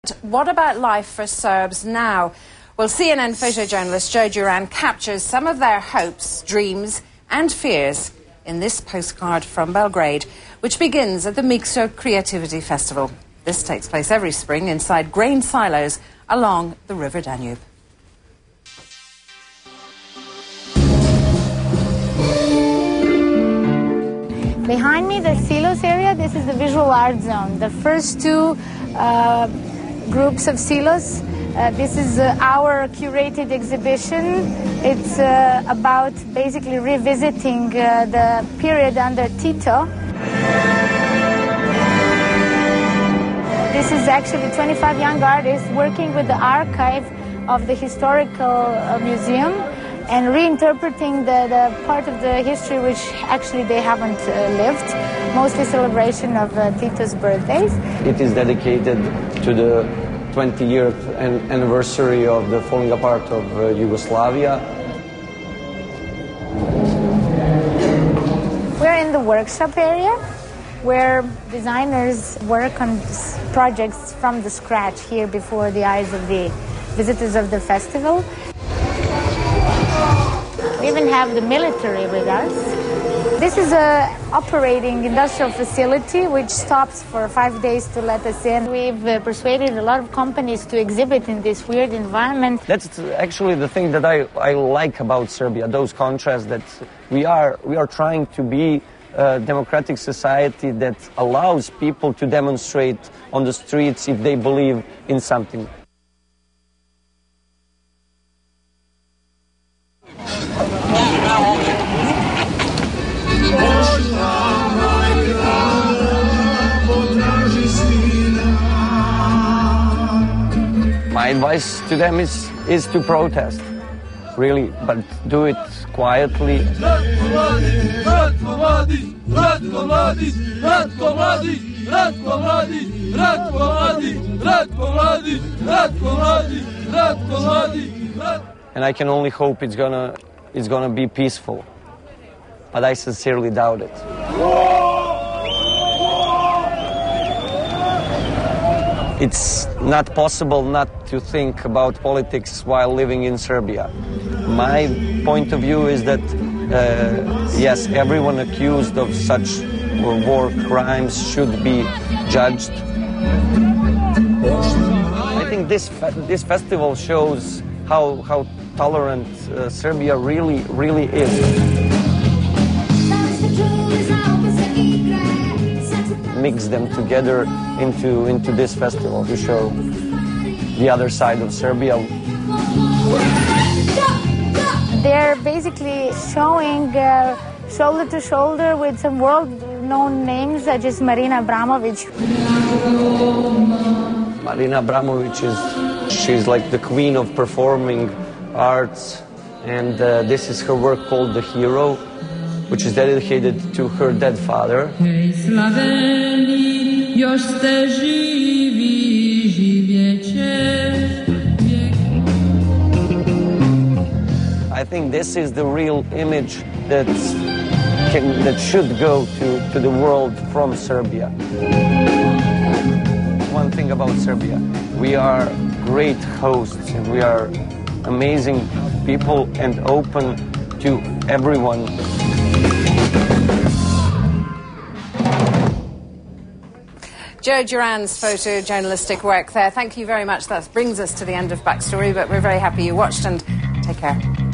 What about life for Serbs now? Well, CNN photojournalist Joe Duran captures some of their hopes, dreams and fears in this postcard from Belgrade, which begins at the Mixo Creativity Festival. This takes place every spring inside grain silos along the River Danube. Behind me, the silos area, this is the visual art zone. The first two groups of silos, this is our curated exhibition. It's about basically revisiting the period under Tito. This is actually 25 young artists working with the archive of the historical museum and reinterpreting the part of the history which actually they haven't lived, mostly celebration of Tito's birthdays. It is dedicated to the 20-year anniversary of the falling apart of Yugoslavia. We're in the workshop area where designers work on projects from the scratch here before the eyes of the visitors of the festival. We even have the military with us. This is an operating industrial facility which stops for 5 days to let us in. We've persuaded a lot of companies to exhibit in this weird environment. That's actually the thing that I like about Serbia, those contrasts, that we are trying to be a democratic society that allows people to demonstrate on the streets if they believe in something. My advice to them is to protest, really, but do it quietly. And I can only hope it's gonna be peaceful, but I sincerely doubt it. It's not possible not to think about politics while living in Serbia. My point of view is that, yes, everyone accused of such war crimes should be judged. I think this festival shows how tolerant Serbia really is. Mix them together into this festival to show the other side of Serbia. They're basically showing shoulder to shoulder with some world-known names such as Marina Abramović. Marina Abramović she's like the queen of performing arts, and this is her work called The Hero, which is dedicated to her dead father. I think this is the real image that should go to the world from Serbia. One thing about Serbia, we are great hosts and we are amazing people and open to everyone. Joe Duran's photojournalistic work there. Thank you very much. That brings us to the end of Backstory, but we're very happy you watched, and take care.